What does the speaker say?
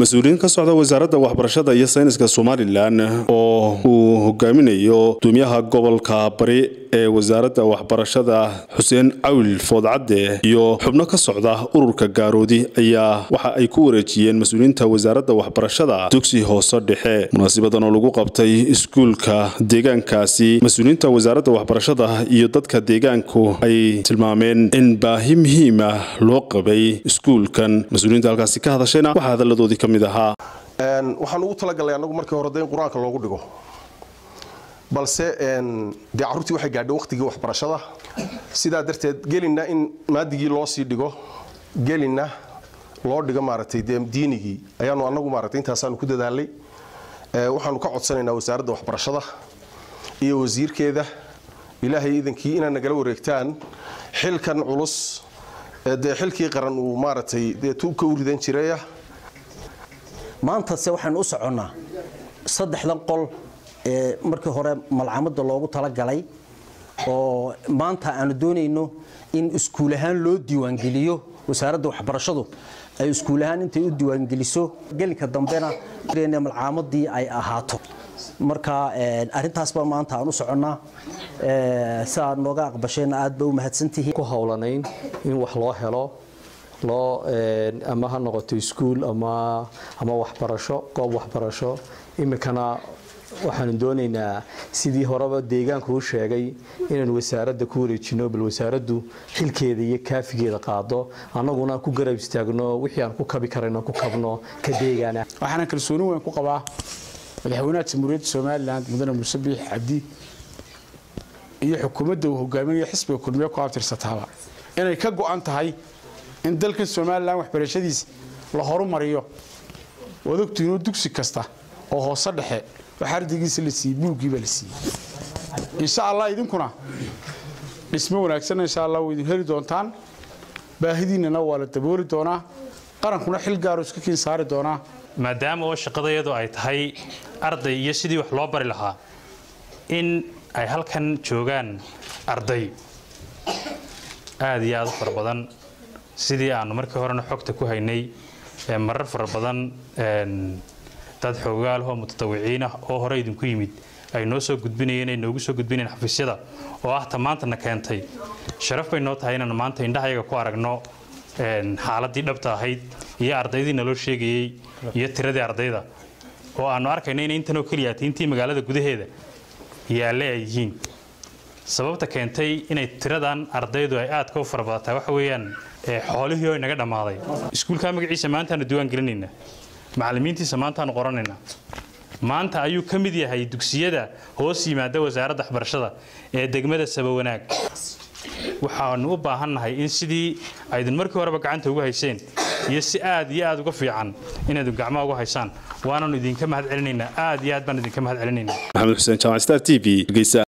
مسؤولين ka socda wasaaradda waxbarashada iyo sayniska Soomaaliland oo uu hogaaminayo Gudoomiyaha gobolka Bari ee wasaaradda waxbarashada Xuseen Awil Foodcade iyo xubno ka socda ururka Gaaroodi ayaa waxa ay ku wareejiyeen mas'uuliyiinta wasaaradda waxbarashada dugsi hoose dhexe munaasabaddan oo lagu qabtay iskuulka deegaankaasi mas'uuliyiinta wasaaradda waxbarashada iyo dadka deegaanku ay tilmaameen in baahi muhiim ah loo qabay iskuulkan mas'uuliyiinta halkaasi ka hadashayna waxa hadaladoodii kamid ahaa waxaan ugu talagalay anagu markii hore in quraanka loogu dhigo balse carruurtii waxay gaadhay waqtigii waxbarashada sidaa darteed gelina in maadigii loo sii dhigo gelina loo dhigo maaragtay diinigii ayaanu anagu maaragtay intaasaan ku dadaalay waxaanu ka codsanaynaa wasaaradda waxbarashada iyo wasiirkeeda ilaahay idankii inay nagala wareegtaan xilkan culus xilkii qaran uu maaragtay tuubka u ridan jiray maanta se waxaan u soconaa saddexdan qol ee markii hore malcamada loogu tala galay oo maanta aan doonayno in iskuul ahaan loo diiwaan geliyo wasaaradda waxbarashadu ay iskuul ahaan intay u diiwaan geliso gelinka dambena malcamadii ay ahaato marka arintaas ba maanta aan u soconaa saa nooga aqbasheen aad ba u mahadsantihiin ku hawlanayn in wax loo helo ama ha noqoto iskuul ama waxbarasho goob waxbarasho imikana waxaan doonaynaa sidii horeba deegaanku u sheegay inaan wasaaradda ku wareejino bal wasaaraddu xilkeeda iyo kaafigeeda qaado annaguna ku garab istaagno wixii aan ku kabi karayno ku kabno ka deegaana waxaan kalsooni weyn ku qabaa madaxweynaha Jamhuuriyadda Soomaaliland mudane Muuse Biixi Cabdi iyo xukuumadda uu hogaaminayo xisbiga kulmiye ku abtirsataaba inay ka go'an tahay in dalka Soomaaliland waxbarashadiisa la horumariyo wadogtiino dugsi kasta oo hoose dhexe waxa ardaygiisa la siiyay buugiiba la siiyay insha Allah idinkuna dhismo wanaagsan insha Allah way idin heli doontaan baahidiinana waa la dabooli doonaa qarankuna xil gaar ah iska kiin saari doonaa maadaama oo shaqadeedu ay tahay arday iyo sidii wax loo bari lahaa in ay halkan joogaan arday aad iyo aad u fara badan sidii aan markii horena xogta ku haynay marar fara badan dad xoogaal oo mutadawiciin ah oo hore idinku yimid ay noo soo gudbinayeen ay noogu soo gudbinayeen xafiisyada oo ah tamaantana keentay sharaf bay noo tahay inaan maanta indhahayaga ku aragno xaaladii dhabta ahayd iyo ardaydii naloo sheegayay iyo tiradii ardayda oo aanu arkayno in intan oo kaliya intii magaalada gudaheeda yaalle ay yihiin sababta keentay inay tiradan ardaydu ay aad ka farbaataa waxa weeyaan xoolihii oo inaga dhamaaday iskuulka magaciisa maanta aan diiwaan gelinayna macallimiintiisa maanta aan qoranayna maanta ayuu ka mid yahay dugsiyada hoos yimaada wasaaradda waxbarashada ee degmada Sabawanaag waxaanu u baahanahay in sidii aydan markii horeba gacanta ugu hayseen iyo si aad iyo aad uga fiican inaad gacmaha ugu haysaan waana idinka mahad celinaynaa aad iyo aad baan idinka mahad celinaynaa Maxamed Xuseen Jaamac Star TV